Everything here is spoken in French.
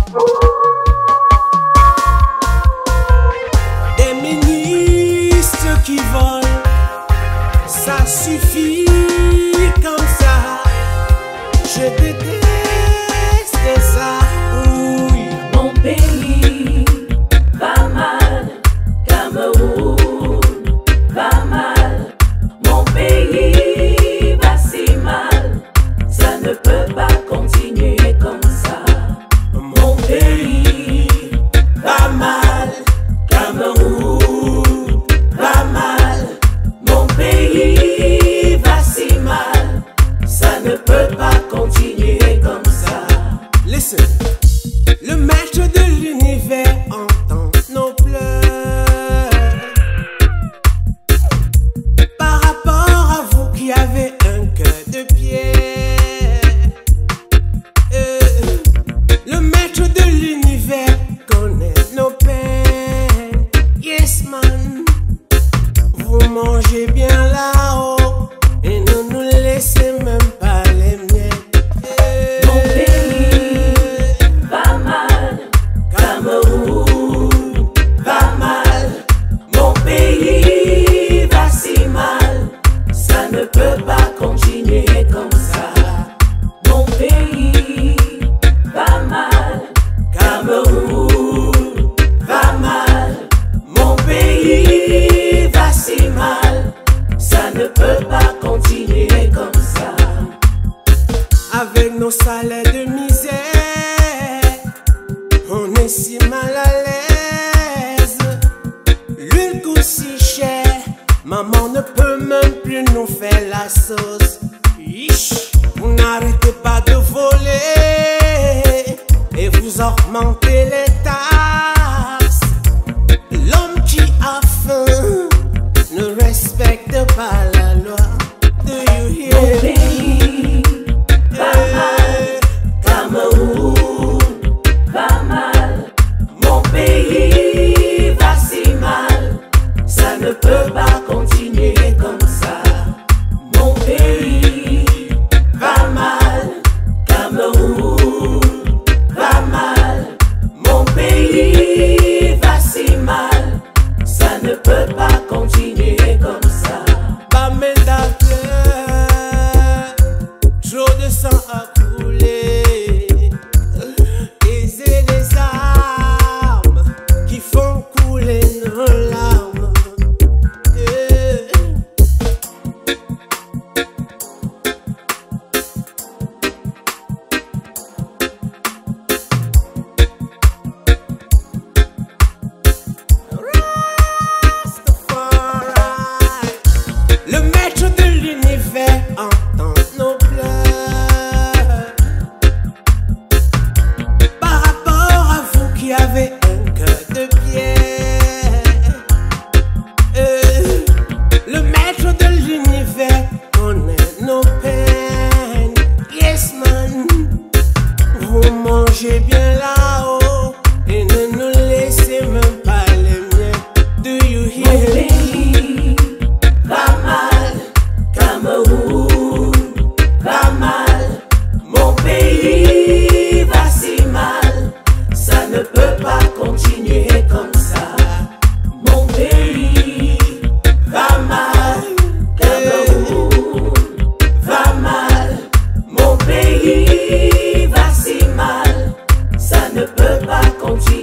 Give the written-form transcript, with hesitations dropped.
Des ministres qui volent, ça suffit comme ça. Je déteste ça. Oui. Mon pays va mal, Cameroun va mal. Mon pays va si mal, ça ne peut pas continuer comme ça. Mon pays va mal, Cameroun va mal. Mon pays va si mal, ça ne peut pas continuer comme ça. Listen. Le maître de l'univers entend nos pleurs. Par rapport à vous qui avez un cœur de pierre. Le maître de l'univers connaît nos peines. Yes man, vous mangez bien là-haut et ne nous laissez même pas les miettes. Mon pays va mal, Cameroun va mal. Mon pays va si mal, ça ne peut pas continuer comme ça. Mon pays va mal, Cameroun va mal. Mon pays va si mal, ça ne peut pas continuer comme ça. Avec nos salaires de misère, on est si mal à l'aise. L'huile coûte si cher, maman ne peut même plus nous faire la sauce. Ish, vous n'arrêtez pas de voler et vous augmentez les taxes. L'homme qui a faim ne respecte pas la loi. Do you hear Mon me? pays va mal, Cameroun va mal. Mon pays va si mal, ça ne peut pas continuer comme ça. Mon pays va mal, Cameroun va mal. Mon pays va si mal, ça ne peut pas continuer comme ça. Bamenda pleure, trop de sang a coulé. Et c'est les armes qui font couler nos larmes. Rastafari. Le maître de l'univers entend nos pleurs. Par rapport à vous qui avez un cœur de pierre. Le maître de l'univers connaît nos peines. Yes man, vous mangez bien là-haut et ne nous laissez même pas les miettes. Do you Mon hear me? pays va mal, Cameroun va mal. Mon pays va si mal, ça ne peut pas continuer comme ça. Mon pays va mal, Cameroun va mal. Mon pays va si mal, ça ne peut pas continuer.